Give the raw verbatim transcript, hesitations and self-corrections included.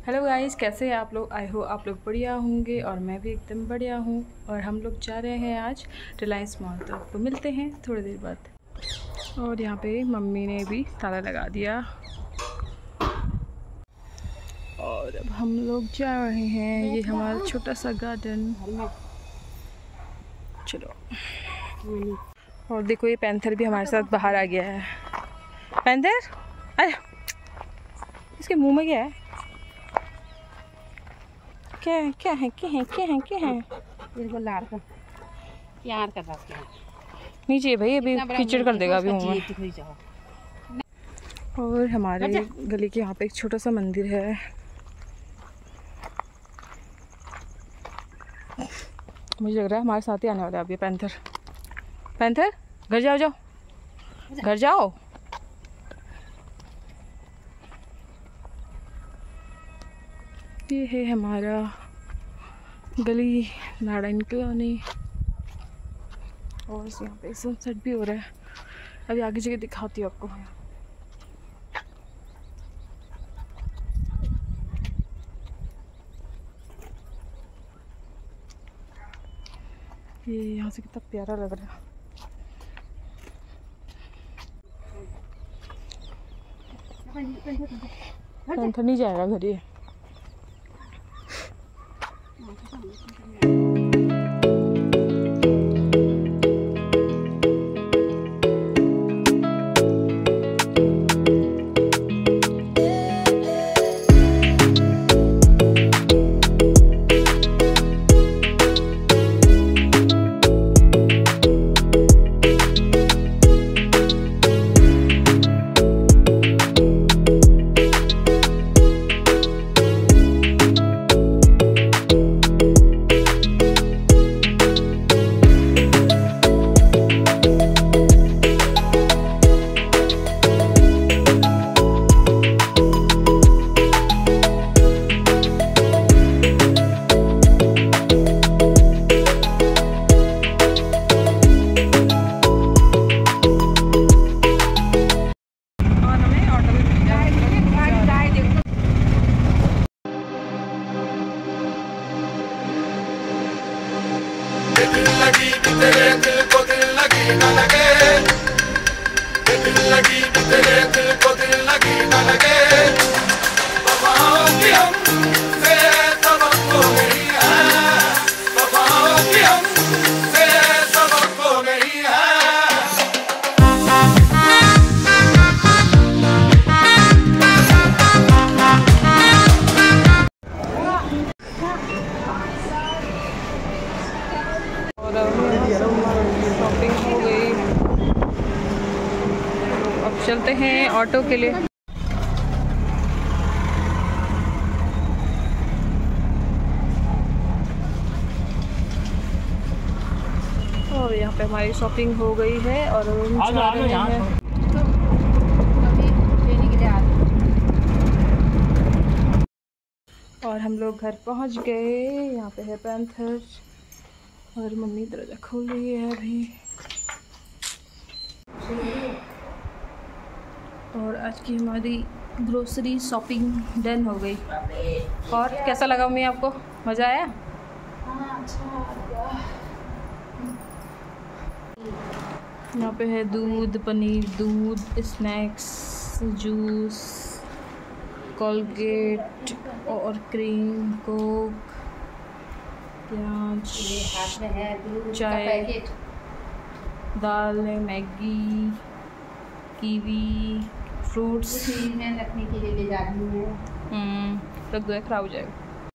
Hello guys, कैसे हैं आप लोग। आई हो आप लोग बढ़िया होंगे और मैं भी एकदम बढ़िया हूँ। और हम लोग जा रहे हैं आज रिलायंस मॉल, तो आपको मिलते हैं थोड़ी देर बाद। और यहाँ पे मम्मी ने भी ताला लगा दिया और अब हम लोग जा रहे हैं। ये हमारा छोटा सा गार्डन। चलो। और देखो, ये पैंथर भी हमारे साथ बाहर आ गया है। पैंथर, अरे इसके मुंह में क्या है? क्या है क्या है क्या है क्या है क्या है? इसको लार का यार का रख नीचे भाई, अभी कीचड़ कर देगा अभी मुंह में। और हमारे गली के यहाँ पे एक छोटा सा मंदिर है। मुझे लग रहा है हमारे साथ ही आने वाला है अब ये पैंथर। पैंथर, घर जाओ जाओ घर जाओ। ये है हमारा गली, नारायण कॉलोनी। और यहाँ पे सनसेट भी हो रहा है। अभी आगे जगह दिखाती हूँ आपको। ये यहाँ से कितना प्यारा लग रहा है। पैंथर नहीं जाएगा घर ये। लगी तेरे दिल को दिल लगी न लगे, दिल लगी तेरे दिल को दिल लगी न लगे। वफाओं की हमसे तवक्को नहीं है, वफाओं की हमसे तवक्को नहीं है। शॉपिंग हो गई, अब चलते हैं ऑटो के लिए। और यहाँ पे हमारी शॉपिंग हो गई है और हम जा रहे हैं। और हम लोग घर पहुँच गए। यहाँ पे है पैंथर और मम्मी दरवाजा खोल रही है अभी। और आज की हमारी ग्रोसरी शॉपिंग डन हो गई। और कैसा लगा मम्मी आपको? मज़ा आया? हाँ, अच्छा लगा। यहाँ पे है दूध, पनीर, दूध, स्नैक्स, जूस, कोलगेट और क्रीम, कोक, प्याज, हाथ में है दूध का चाय, पैकेट, दाल, मैगी, कीवी, फ्रूट्स में रखने के लिए ले जा रही हूँ। हम्म रख दो, खराब हो जाएगा।